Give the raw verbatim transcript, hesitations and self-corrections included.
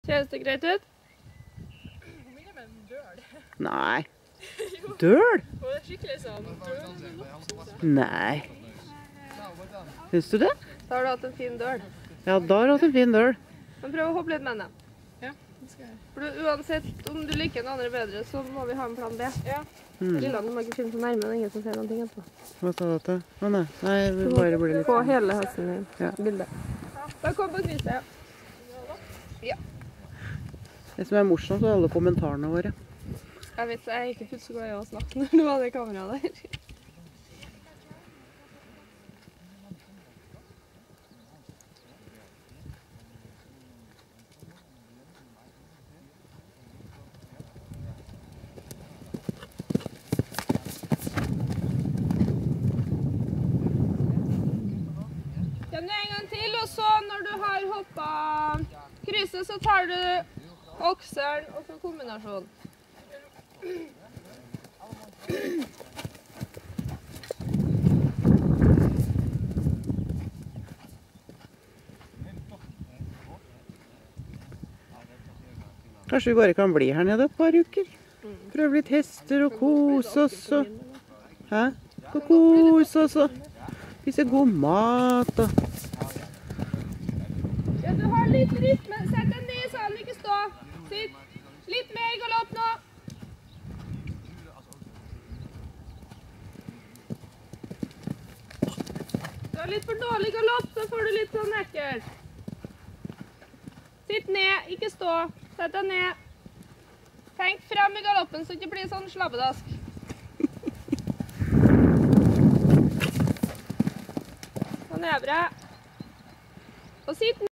Kjennes det greit ut? Hun minner meg en døl. Nei. Døl? Og det er skikkelig sånn døl. Nei. Syns du det? Da har du hatt en fin døl. Ja, da har du hatt en fin døl. Men prøv å hoppe litt med den. Ja, det skal jeg. For du, uansett om du liker den andre bedre, så må vi ha en plan B. Ja. Mm. Lilla, du må ikke finne så nærme, det er ingen som ser noen ting etterpå. Hva sa du til? Å nei, nei, vi bare blir litt... Få hele hesten din. Ja. Bildet. Da kom på krysset. Ja. Det som er morsomt er alle kommentarene våre. Jeg vet, jeg er ikke fullt så glad i å snakke når du har det kameraet der. Kjenn du en gang til, og så når du har hoppet krysset, så tar du okselen og så kombinasjonen. Kanskje vi bare kan bli her nede et par uker. Prøve litt hester og kose oss og... Hæ? Og kose oss og... Spise god mat og... Ja, du har litt rytme. Sett deg ned i salen, ikke stå. Sitt. Litt mer galopp nå. Du har litt for dårlig galopp, så får du litt sånn ekkelt. Sitt ned, ikke stå. Sett deg ned. Tenk frem i galoppen, så det ikke blir sånn slabbedask. Sånn er bra. Og sitt ned.